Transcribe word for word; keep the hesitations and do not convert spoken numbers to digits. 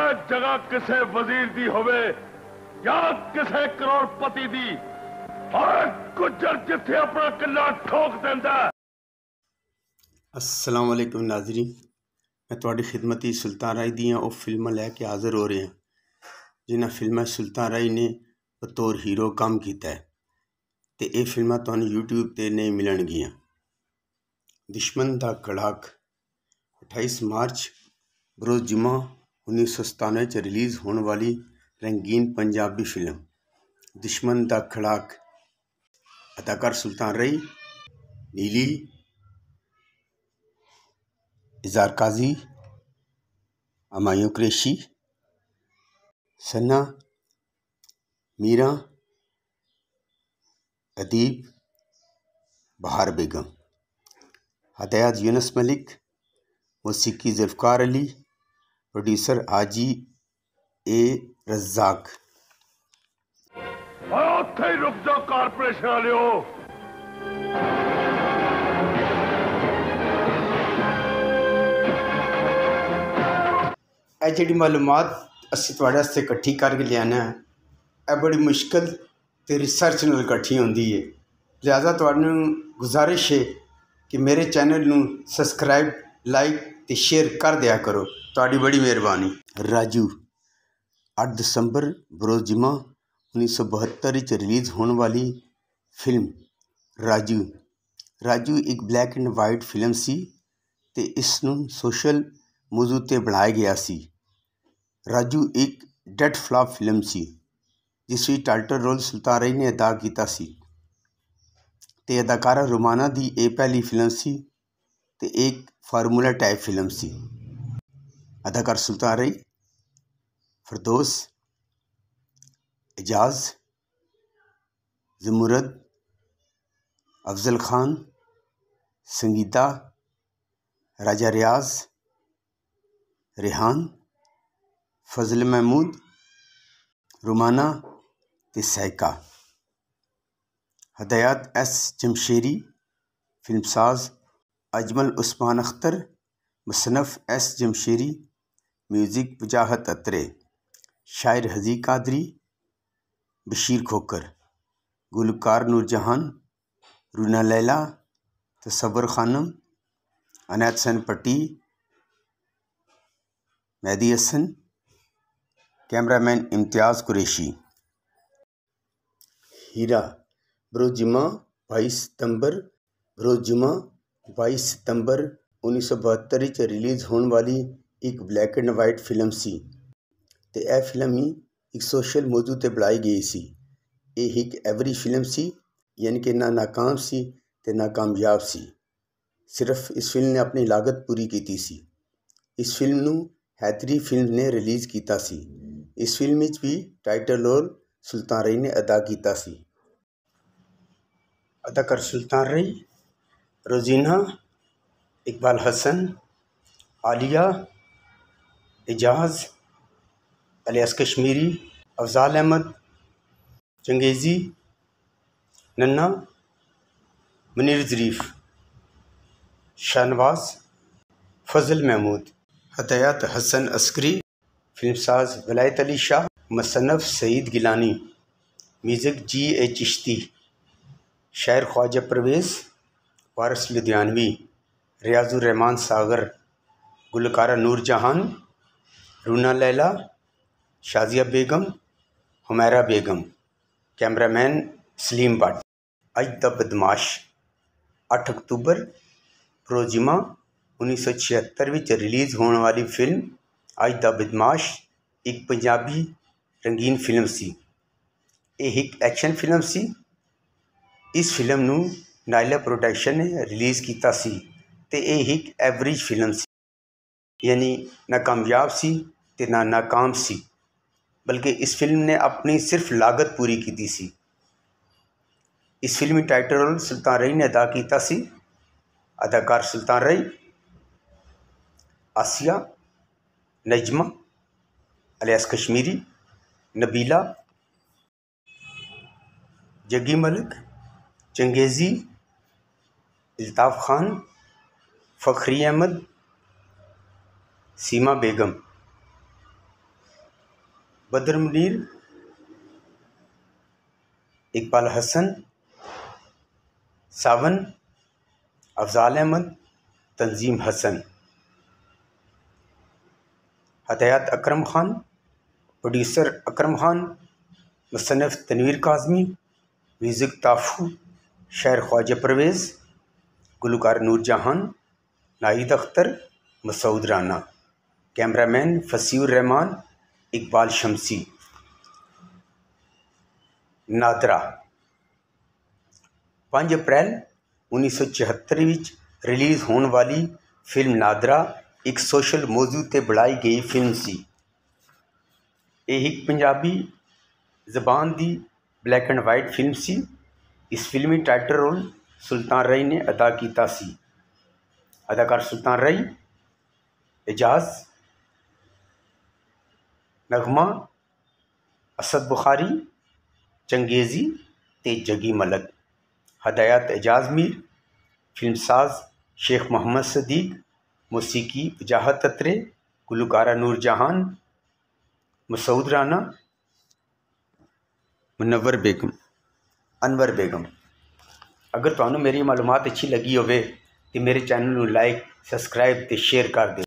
जगह किसे वजीर दी होवे या किसे करोड़पति दी, और गुजर जिथे अपना किला ठोक देंदा। अस्सलाम वालेकुम नाज़रीन, मैं तुहाडी खिदमत ही सुल्तान राय दियाँ वो फिल्मां लैके हाज़र हो रहे हैं जिन्हां फिल्मां सुल्तान राय ने बतौर हीरो काम किया है ते ये फिल्मां तुहानूं यूट्यूब ते नहीं मिलणगियां। दुश्मन दा कड़ाक अट्ठाईस मार्च बरोज़ जुम्मा उन्नीस सौ सतानवे च रिलीज़ होने वाली रंगीन पंजाबी फिल्म दुश्मन दा कड़ाक। अदाकार सुल्तान राय, नीली, इज़हार काजी, हुमायूं कुरैशी, सना, मीरा, अदीब, बहार बेगम। हदायत यूनुस मलिक, मौसीकी ज़ुल्फ़िकार अली, प्रोड्यूसर हाजी ए रज़्ज़ाक। उत्थे ही रुक जाओ कारपोरेशन वालिओ। ਇਹ ਜਿਹੜੀ ਮਾਲੂਮਾਤ ਅਸੀਂ ਤੁਹਾਡੇ ਵਾਸਤੇ ਇਕੱਠੀ ਕਰਕੇ ਲਿਆਣਾ ਹੈ, ਇਹ ਬੜੀ ਮੁਸ਼ਕਿਲ ਤੇ ਰਿਸਰਚ ਨਾਲ ਇਕੱਠੀ ਹੁੰਦੀ ਹੈ। ਲਿਹਾਜ਼ਾ ਤੁਹਾਨੂੰ ਗੁਜ਼ਾਰਿਸ਼ ਹੈ ਕਿ ਮੇਰੇ ਚੈਨਲ ਨੂੰ ਸਬਸਕ੍ਰਾਈਬ, ਲਾਈਕ ਤੇ ਸ਼ੇਅਰ ਕਰ ਦਿਆ ਕਰੋ। ਤੁਹਾਡੀ ਬੜੀ ਮਿਹਰਬਾਨੀ। ਰਾਜੂ ਅੱਠ ਦਸੰਬਰ ਬਰੋਜ਼ जुम्मा उन्नीस सौ बहत्तर ਵਿੱਚ ਰਿਲੀਜ਼ ਹੋਣ ਵਾਲੀ ਫਿਲਮ ਰਾਜੂ। ਰਾਜੂ ਇੱਕ ਬਲੈਕ ਐਂਡ ਵਾਈਟ ਫਿਲਮ ਸੀ ਤੇ ਇਸ ਨੂੰ ਸੋਸ਼ਲ ਮੌਜੂ ਤੇ ਬਣਾਇਆ ਗਿਆ ਸੀ। ਰਾਜੂ ਇੱਕ ਡੈਡ ਫਲॉप ਫਿਲਮ ਸੀ ਜਿਸ ਵਿੱਚ ਟਾਈਟਲ ਰੋਲ ਸੁਲਤਾਨ ਰਾਏ ਨੇ ਅਦਾ ਕੀਤਾ ਸੀ ਤੇ ਅਦਾਕਾਰਾ ਰੋਮਾਨਾ ਦੀ ਇਹ ਪਹਿਲੀ ਫਿਲਮ ਸੀ ਤੇ ਇੱਕ ਫਾਰਮੂਲਾ ਟਾਈਪ ਫਿਲਮ ਸੀ। ਅਦਾਕਾਰ ਸੁਲਤਾਨ ਰਾਏ, फिरदौस, एजाज, ज़मुरद, अफजल खान, संगीता, राजा रियाज, रेहान, फजल महमूद, रोमाना ते सैका। हदायत एस जमशेरी, फिल्मसाज अजमल उस्मान अख्तर, मुसन्नफ एस जमशेरी, म्यूज़िक वजाहत अत्रे, शायर हजी कादरी, बशीर खोकर, गुलकार नूरजहान, रूना लैला, तसव्वुर खानम, अनायत हसन पट्टी, मेहदी हसन, कैमरामैन इम्तियाज़ कुरैशी। हीरा बरोज़ जुम्मा बाईस सितंबर बरोज़ जुम्मा बाईस सितंबर उन्नीस सौ बहत्तर ਵਿੱਚ रिलीज़ होने वाली एक ब्लैक एंड वाइट फिल्म सी ਤੇ ਇਹ ਫਿਲਮ ਹੀ ਇੱਕ ਸੋਸ਼ਲ ਮੌਜੂ ਤੇ ਬਣਾਈ ਗਈ ਸੀ। ਇਹ ਇੱਕ ਐਵਰੇਜ ਫਿਲਮ ਸੀ, ਯਾਨੀ ਕਿ ਨਾ ਨਾਕਾਮ ਸੀ ਤੇ ਨਾ ਕਾਮਯਾਬ ਸੀ। ਸਿਰਫ ਇਸ ਫਿਲਮ ਨੇ ਆਪਣੀ ਲਾਗਤ ਪੂਰੀ ਕੀਤੀ ਸੀ। ਇਸ ਫਿਲਮ ਨੂੰ ਹੈਦਰੀ ਫਿਲਮ ਨੇ ਰਿਲੀਜ਼ ਕੀਤਾ ਸੀ। ਇਸ ਫਿਲਮ ਵਿੱਚ ਵੀ ਟਾਈਟਲ ਰੋਲ ਸੁਲਤਾਨ ਰਾਏ ਨੇ ਅਦਾ ਕੀਤਾ ਸੀ। ਅਦਾਕਾਰ ਸੁਲਤਾਨ ਰਾਏ, रोजीना, इकबाल हसन, आलिया, एजाज, अलियास कश्मीरी, अफजाल अहमद, चंगेज़ी, नन्ना, मुनीर ज़रीफ़, शाहनवाज, फजल महमूद। हदायत हसन अस्करी, फिल्मसाज वलायत अली शाह, मुसन्नफ Saeed Gilani, music G A Chishti, शायर ख्वाजा परवेज़, वारिस लुधियानवी, रियाजुर रहमान सागर, गुलकारा नूरजहान, रूना लैला, शाजिया बेगम, हुमैरा बेगम। कैमरामैन सलीम भट्ट। अज दा बदमाश अठ अक्तूबर बरोज़ जुम्मा उन्नीस सौ छिहत्तर ਵਿੱਚ रिलीज़ होने वाली फिल्म अज दा बदमाश एक पंजाबी रंगीन फिल्म सी। ਇਹ ਇੱਕ ਐਕਸ਼ਨ ਫਿਲਮ ਸੀ। ਇਸ ਫਿਲਮ ਨੂੰ ਨਾਇਲਾ ਪ੍ਰੋਡਕਸ਼ਨ ਨੇ ਰਿਲੀਜ਼ ਕੀਤਾ ਸੀ ਤੇ ਇਹ ਇੱਕ ਐਵਰੇਜ ਫਿਲਮ ਸੀ, ਯਾਨੀ ਨਾ ਕਾਮਯਾਬ ਸੀ ਤੇ ਨਾ ਨਾਕਾਮ ਸੀ, ਬਲਕਿ ਇਸ ਫਿਲਮ ਨੇ ਆਪਣੀ ਸਿਰਫ ਲਾਗਤ ਪੂਰੀ ਕੀਤੀ ਸੀ। ਇਸ ਫਿਲਮੀ ਟਾਈਟਲ ਰੋਲ ਸੁਲਤਾਨ ਰਾਏ ਨੇ ਅਦਾ ਕੀਤਾ ਸੀ। ਅਦਾਕਾਰ ਸੁਲਤਾਨ ਰਾਏ, आसिया, नजमा, अलियास कश्मीरी, नबीला, जग्गी मलिक, चंगेज़ी, इल्ताफ़ खान, फ़खरी अहमद, सीमा बेगम। बदर मुनीर, इकबाल हसन, सावन, अफजाल अहमद, तंजीम हसन। हदायत अकरम खान, प्रोड्यूसर अकरम खान, मुसन्निफ तनवीर काज़मी, म्यूज़िक ताफू, शायर ख्वाजा परवेज़, गुलकार नूरजहान, नाहिद अख्तर, मसूद राना, कैमरामैन फसीउर रहमान, इकबाल शमसी। नादरा पाँच अप्रैल उन्नीस सौ चौहत्तर विच रिलीज़ होने वाली फिल्म नादरा एक सोशल मौजू ते बनाई गई फिल्म सी। यह एक पंजाबी ज़बान दी ब्लैक एंड वाइट फिल्म सी। इस फिल्मी टाइटल रोल सुल्तान रई ने अदा किया सी। अदाकार सुल्तान रई, एजाज, नगमा, असद बुखारी, चंगेज़ी ते जगी मलक। हदायत एजाज मीर, फिल्मसाज शेख मोहम्मद सदीक, मौसीकी वजाहत अत्रे, गुलकारा नूरजहान, मसूद राना, मुनव्वर बेगम, अनवर बेगम। अगर तुहानू मेरी मालूमात अच्छी लगी होवे तो मेरे चैनल को लाइक, सबसक्राइब ते शेयर कर दे।